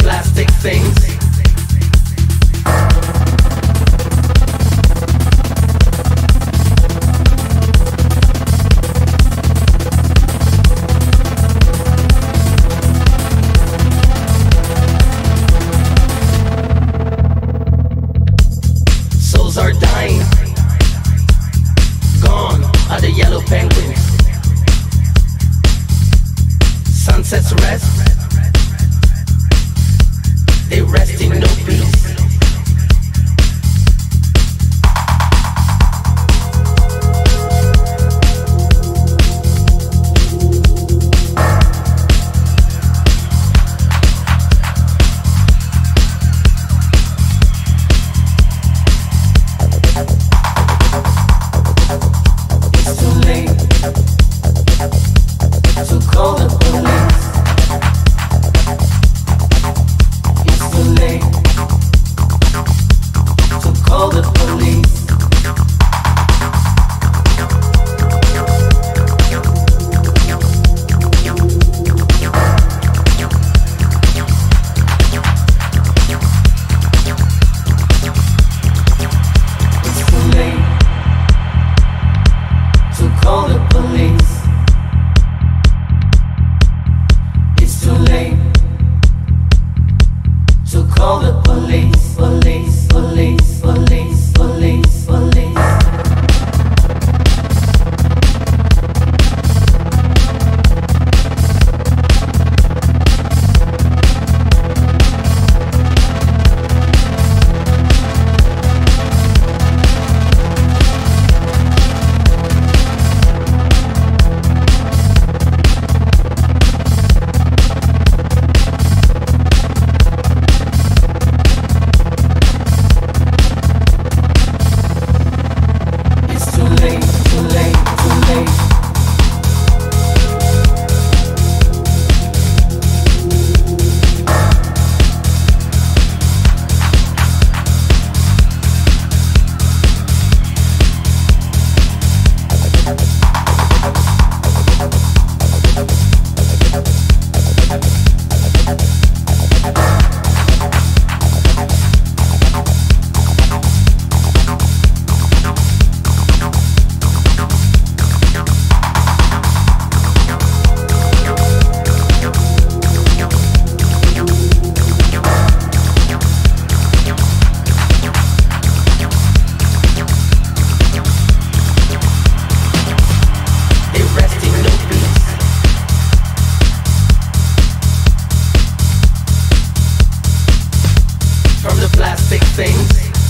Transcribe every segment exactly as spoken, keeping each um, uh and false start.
plastic things. Souls are dying. Gone are the yellow penguins. Sunsets rest. They rest in no peace. It's too late to call the police. It's too late to call the police. It's too late to call the police. It's too late to call the police, police, police, police, police, police. It's too late, too late, too late. They rest in no peace. From the plastic things.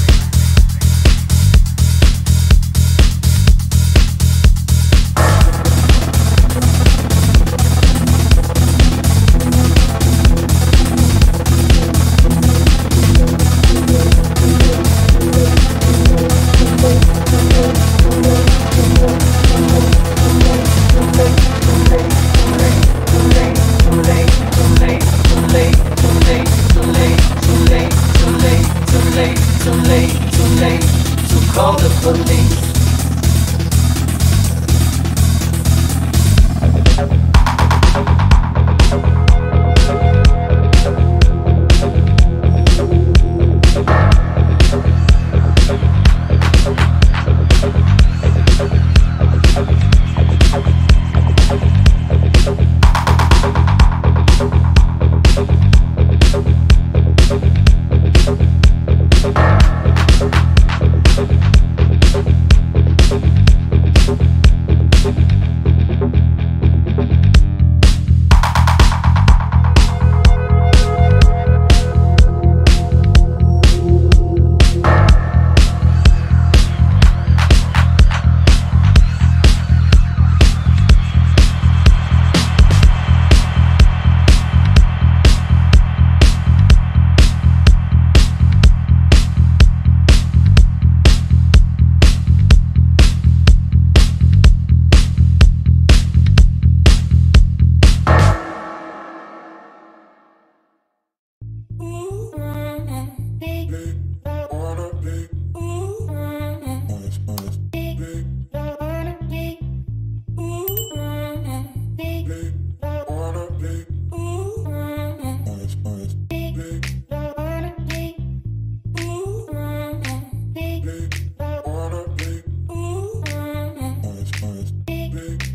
Too late, too late to call the police. day.